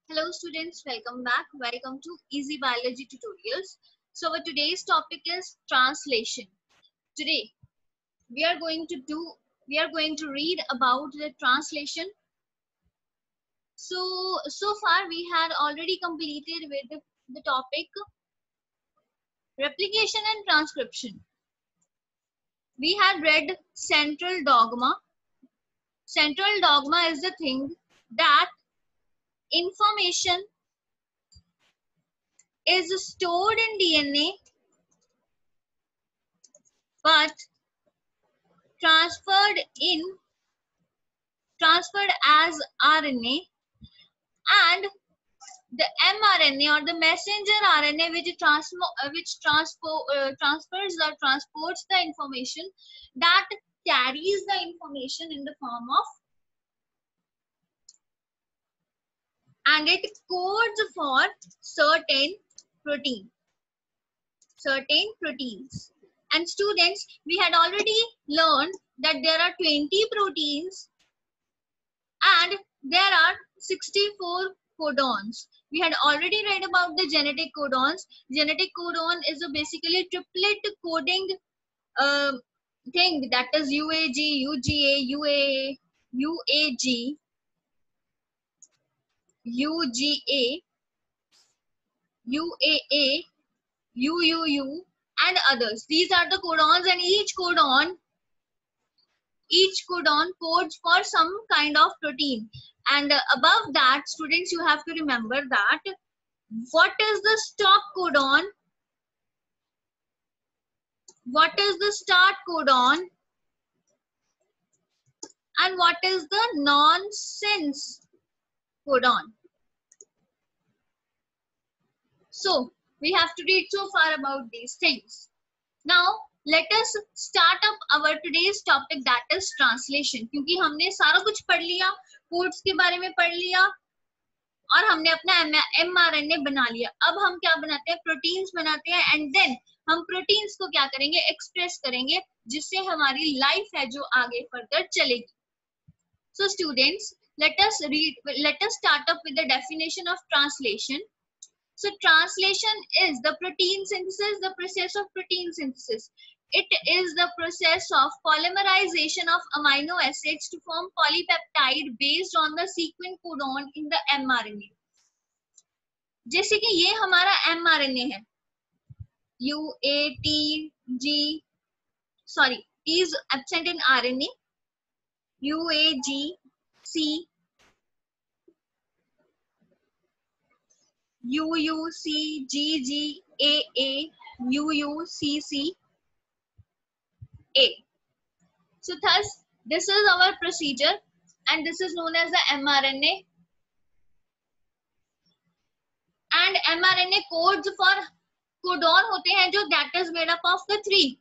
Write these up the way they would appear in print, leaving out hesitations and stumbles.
Hello students, welcome back. Welcome to Easy Biology Tutorials. So our today's topic is translation. Today we are going to read about the translation. So far we had already completed with the topic replication and transcription. We had read central dogma. Central dogma is the thing that information is stored in DNA but transferred as RNA, and the mRNA or the messenger RNA transfers or transports the information, that carries the information in the form of, and it codes for certain proteins. And students, we had already learned that there are 20 proteins and there are 64 codons. We had already read about the genetic codons. Genetic codon is a basically triplet coding thing, that is UAG, UGA, UAG, UGA, UAA, UUU, and others. These are the codons, and each codon codes for some kind of protein. And above that, students, you have to remember that what is the stop codon, what is the start codon, and what is the nonsense codon. So we have to read so far about these things. Now let us start up our today's topic, that is translation. क्योंकि हमने सारा कुछ पढ़ लिया, codes के बारे में पढ़ लिया और हमने अपना mRNA बना लिया. अब हम क्या बनाते हैं? प्रोटीन्स बनाते हैं, एंड देन हम प्रोटीन्स को क्या करेंगे? एक्सप्रेस करेंगे, जिससे हमारी लाइफ है जो आगे फर्दर चलेगी. So students, let us start up with the definition of translation. So translation is the protein synthesis, the process of protein synthesis. It is the process of polymerization of amino acids to form polypeptide based on the sequence codon in the mRNA. जैसे कि ये हमारा mRNA है, UATG, sorry, T is absent in RNA, UAGC, UUCGGAA, UUCCA. So thus, this is our procedure, and this is known as the mRNA. And mRNA codes for codon होते हैं जो that is made up of the 3.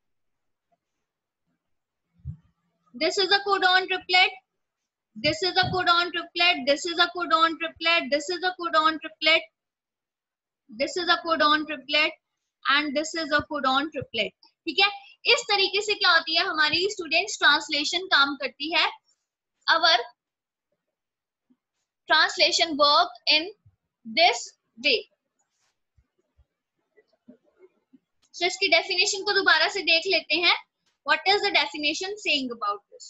This is a codon triplet. This is a codon triplet. This is a codon triplet. This is a codon triplet. This is a codon triplet, and this is a codon triplet. ठीक है? इस तरीके से क्या होती है हमारी students translation काम करती है. Our translation work in this way. So इसकी definition को दोबारा से देख लेते हैं. What is the definition saying about this?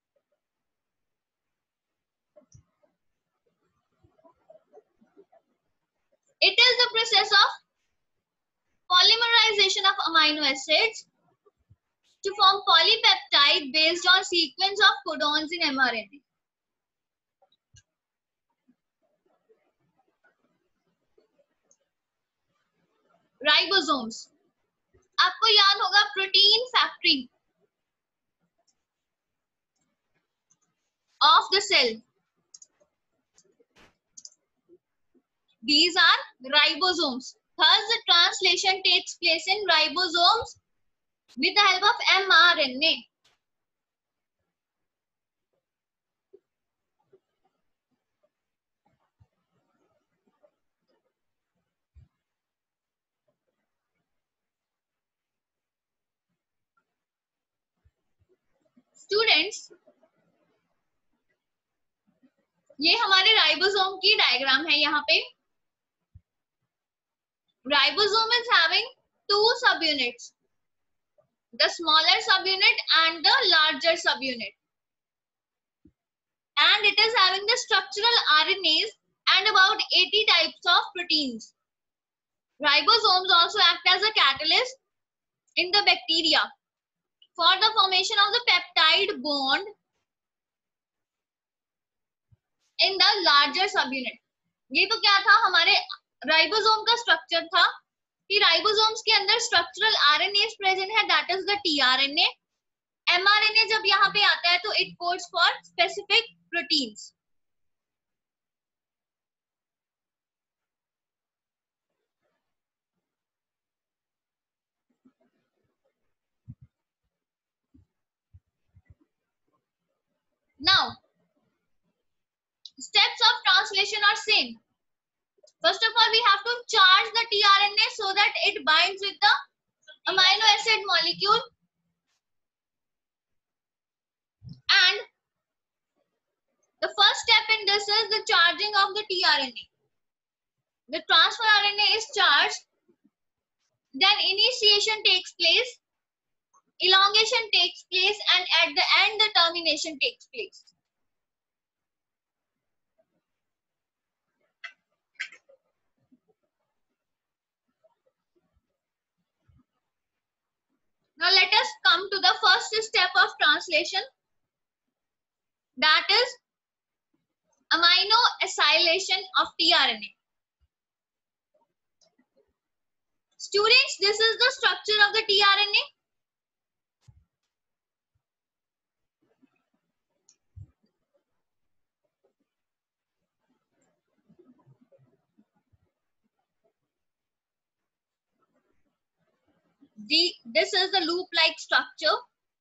It is the process of polymerization of amino acids to form polypeptide based on sequence of codons in mRNA. Ribosomes. आपको याद होगा protein factory of the cell. These are ribosomes. Thus the translation takes place in ribosomes with the help of mRNA. Students, ये हमारे ribosome की diagram है यहाँ पे। Ribosome is having two subunits, the smaller subunit and the larger subunit, and it is having the structural RNAs and about 80 types of proteins. Ribosomes also act as a catalyst in the bacteria for the formation of the peptide bond in the larger subunit. ये तो क्या था, हमारे ribosome का structure था कि ribosomes के अंदर स्ट्रक्चरल आरएनए प्रेजेंट है, that is the tRNA. MRNA जब यहाँ पे आता है तो it codes for specific proteins. Now, steps of translation are same. First of all, we have to charge the tRNA so that it binds with the amino acid molecule, and the first step in this is the charging of the tRNA. The transfer RNA is charged, then initiation takes place, elongation takes place, and at the end the termination takes place. Now let us come to the first step of translation, that is amino acylation of tRNA. Students, this is the structure of the tRNA. This is the loop-like structure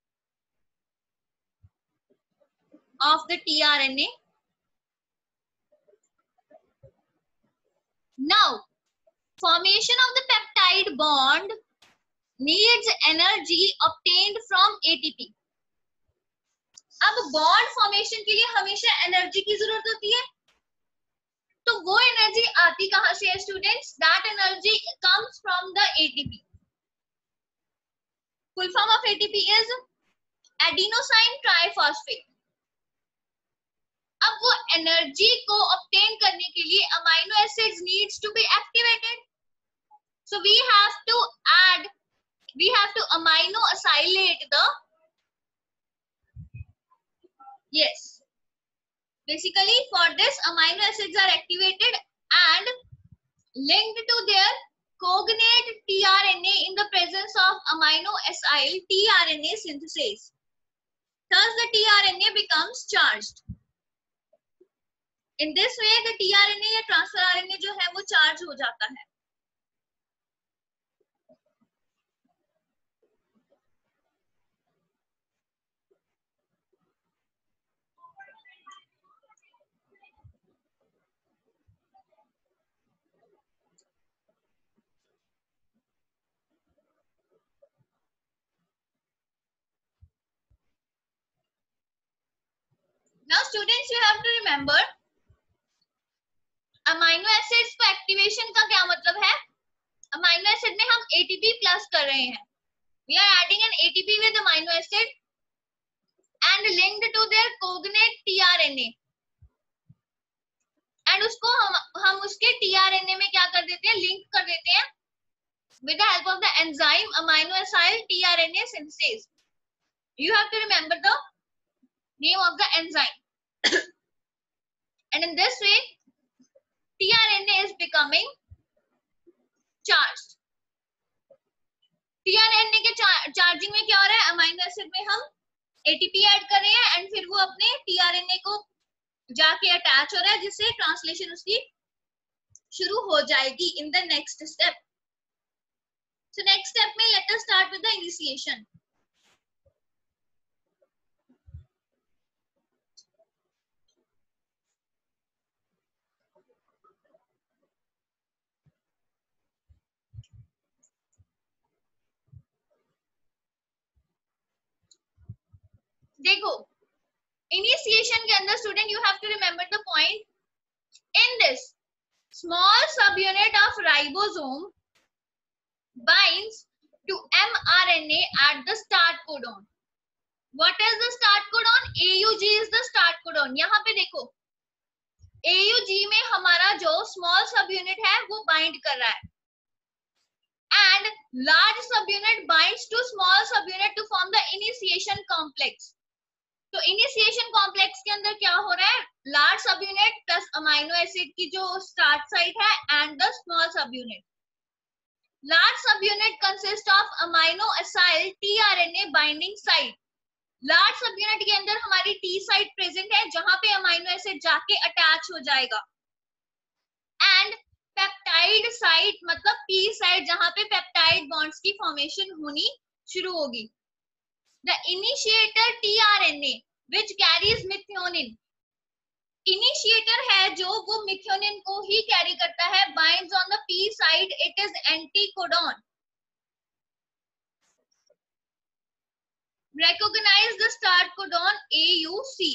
of the tRNA. Now, formation of the peptide bond needs energy obtained from ATP. अब bond formation के लिए हमेशा energy की जरूरत होती है, तो वो एनर्जी आती कहां से है students? That energy comes from the ATP. Full form of ATP is adenosine triphosphate. अब वो एनर्जी को ऑब्टेन करने के लिए amino acids needs to be activated, so we have to amino acylate the, yes, basically for this amino acids are activated and linked to their cognate tRNA in the presence of amino acyl tRNA synthesis. Thus the tRNA becomes charged. In this way the tRNA या transfer RNA जो है वो charge हो जाता है. Now students, you have to remember amino acids को activation का क्या मतलब है? अमाइनो एसिड में हम एटीपी प्लस कर रहे हैं. We are adding an ATP with amino acid and linked to their cognate tRNA. And उसको हम उसके tRNA में क्या कर देते हैं? लिंक कर देते हैं with the help of the enzyme amino acyl tRNA synthesis. You have to remember the name of the enzyme. And in this way tRNA is becoming charged. tRNA के चार्जिंग में क्या हो रहा है? अमाइनो एसिड में हम ATP add कर रहे हैं एंड फिर वो अपने tRNA को जाके अटैच हो रहा है, जिससे ट्रांसलेशन उसकी शुरू हो जाएगी in the next step. So next step में let us start with the initiation. देखो इनिशिएशन के अंदर student you have to remember the point in this small subunit of ribosome binds to mRNA at the start codon. What is the start codon? AUG is the start codon. यहाँ पे देखो AUG में हमारा जो small subunit है वो bind कर रहा है and large subunit binds to small subunit to form the initiation complex. तो initiation complex के अंदर क्या हो रहा है? Large subunit plus amino acid की जो start site है and the small subunit. Large subunit consists of amino acyl tRNA binding site. Large subunit के अंदर हमारी T site present है जहां पे amino acid जाके attach हो जाएगा. And peptide site मतलब P site जहां पे peptide bonds की formation होनी शुरू होगी. The initiator tRNA which carries methionine. Initiator है जो वो मिथ्योनिन को ही कैरी करता है binds on the P site it is anticodon recognize the start codon AUC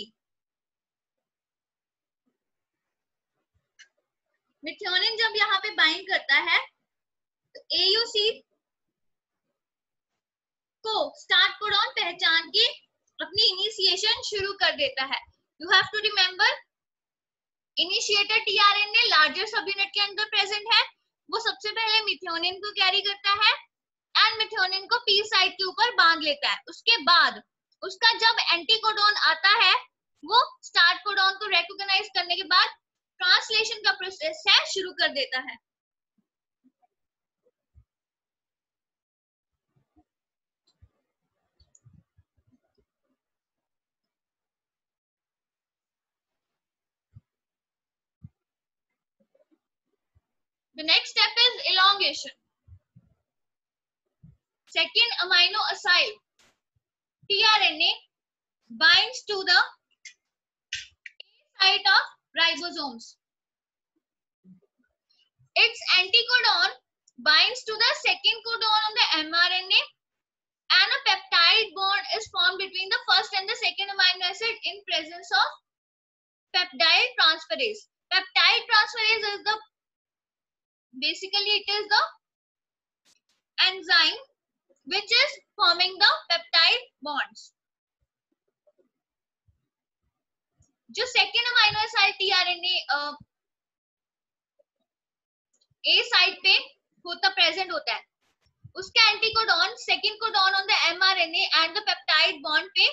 methionine जब यहाँ पे बाइंड करता है तो AUC को स्टार्ट कोडॉन पहचान के अपनी इनिशिएशन शुरू कर देता है. You have to remember initiator tRNA larger subunit के अंदर प्रेजेंट है. वो सबसे पहले मिथ्योनिन को कैरी करता है एंड मिथ्योनिन को पी साइड के ऊपर बांध लेता है. उसके बाद उसका जब एंटीकोडॉन आता है वो स्टार्ट कोडॉन को रिकॉग्नाइज करने के बाद ट्रांसलेशन का प्रोसेस है शुरू कर देता है. The next step is elongation. Second amino acid tRNA binds to the A site of ribosomes. Its anticodon binds to the second codon on the mRNA and a peptide bond is formed between the first and the second amino acid in presence of peptide transferase. Peptide transferase is the basically it is the enzyme which is forming the peptide bonds. जो second amino acid tRNA A site पे होता present होता है उसका anticodon second codon on the mRNA and the peptide bond पे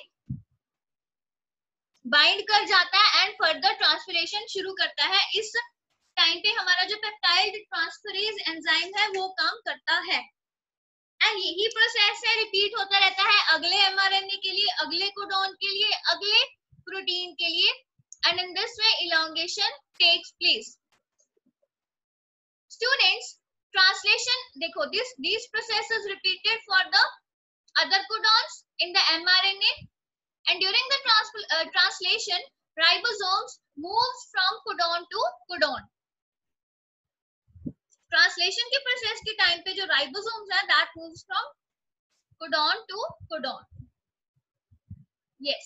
bind कर जाता है एंड फर्दर ट्रांसफरेशन शुरू करता है. इस टाइम पे हमारा जो पेप्टाइड ट्रांसफरेज एंजाइम है वो काम करता है एंड यही प्रोसेस है रिपीट होता रहता है अगले एमआरएनए के लिए, अगले कोडॉन के लिए, अगले प्रोटीन के लिए and in this way elongation takes place. Students, translation देखो these processes repeated for the other codons in the mRNA and during the translation ribosomes moves from codon to codon. Translation के process के time पे जो ribosomes है that moves from codon to codon. Yes.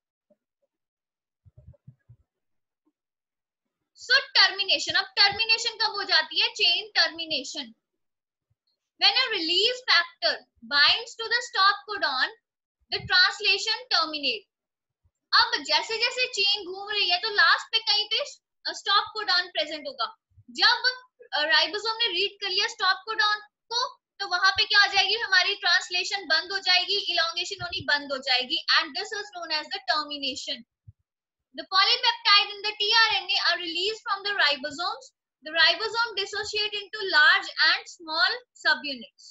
So termination. अब termination कब हो जाती है? Chain termination. When a release factor binds to the stop codon the translation terminate. अब जैसे जैसे चेन घूम रही है तो लास्ट पे कहीं पे स्टॉप कोडॉन प्रेजेंट होगा. जब राइबोसोम ने रीड कर लिया स्टॉप कोडॉन को तो वहां पे क्या हो जाएगी? हमारी ट्रांसलेशन बंद हो जाएगी, इलोंगेशन होनी बंद हो जाएगी and this is known as the termination. The polypeptide in the tRNA are released from the ribosomes. The ribosome dissociate into large and small subunits.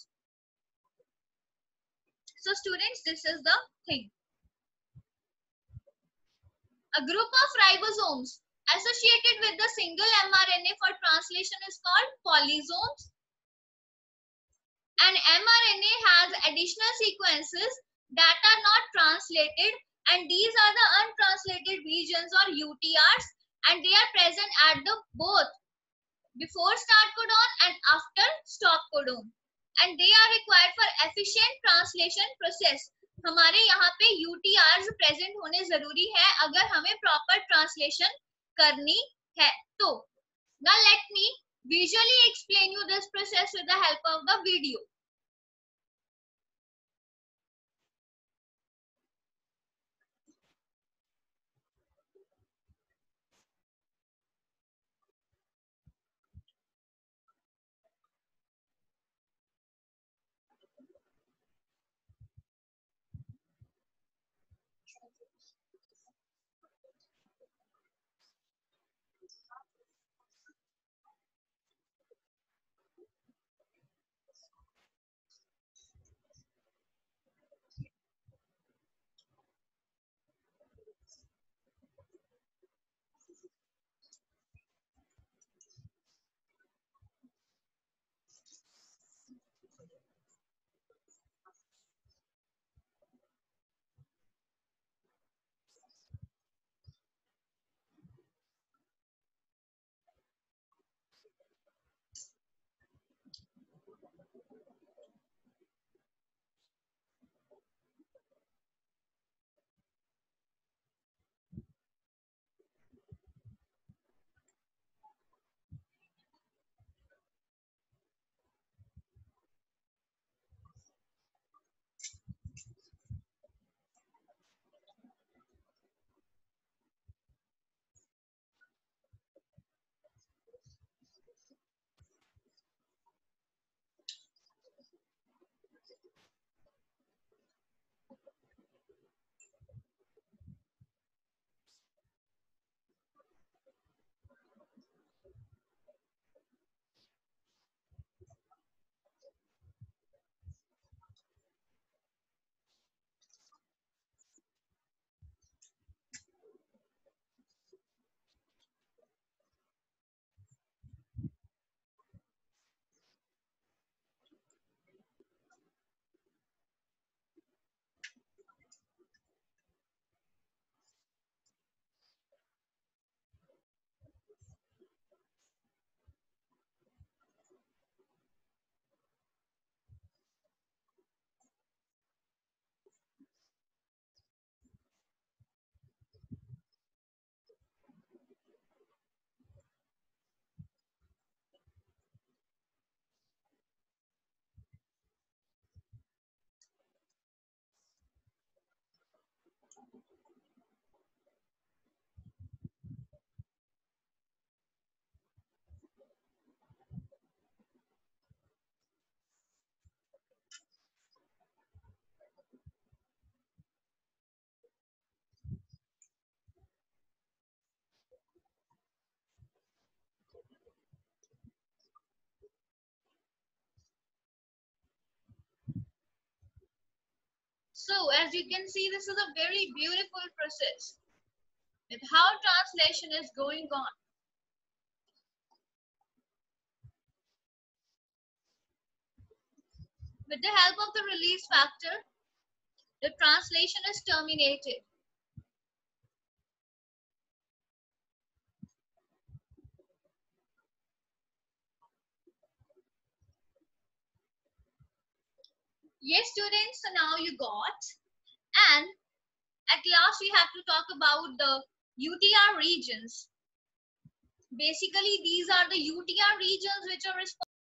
So students, this is the thing. A group of ribosomes associated with the single mRNA for translation is called polysomes. An mRNA has additional sequences that are not translated and these are the untranslated regions or UTRs and they are present at the both before start codon and after stop codon and they are required for efficient translation process. हमारे यहाँ पे UTRs present होने जरूरी है अगर हमें proper translation करनी है तो। Now let me visually explain you this process with the help of the video. So as you can see, this is a very beautiful process with how translation is going on. With the help of the release factor, the translation is terminated. Yes, students, so now you got. And at last, we have to talk about the UTR regions. Basically, these are the UTR regions which are responsible